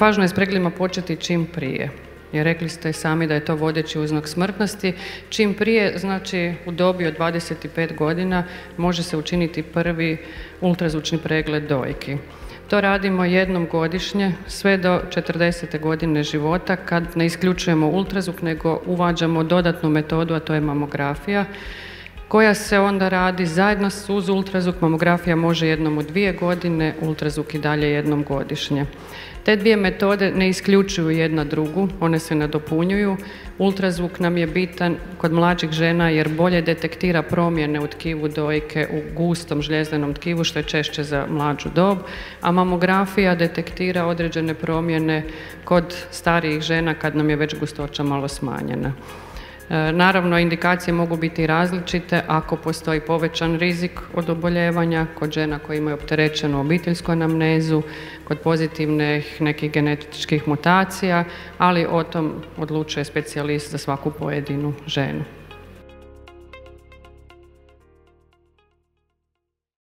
Važno je s pregledima početi čim prije. Jer rekli ste sami da je to vodeći uzrok smrtnosti. Čim prije, znači u dobi od 25 godina, može se učiniti prvi ultrazvučni pregled dojki. To radimo jednom godišnje, sve do 40. godine života, kad ne isključujemo ultrazvuk, nego uvađamo dodatnu metodu, a to je mamografija, koja se onda radi zajedno uz ultrazvuk. Mamografija može jednom u 2 godine, ultrazvuk i dalje jednom godišnje. Te dvije metode ne isključuju jedna drugu, one se nadopunjuju. Ultrazvuk nam je bitan kod mlađih žena jer bolje detektira promjene u tkivu dojke, u gustom žljezdenom tkivu, što je češće za mlađu dob, a mamografija detektira određene promjene kod starijih žena kad nam je već gustoća malo smanjena. Naravno, indikacije mogu biti različite ako postoji povećan rizik od oboljevanja kod žena koje imaju opterećenu obiteljsku anamnezu, kod pozitivnih nekih genetičkih mutacija, ali o tom odlučuje specijalist za svaku pojedinu ženu.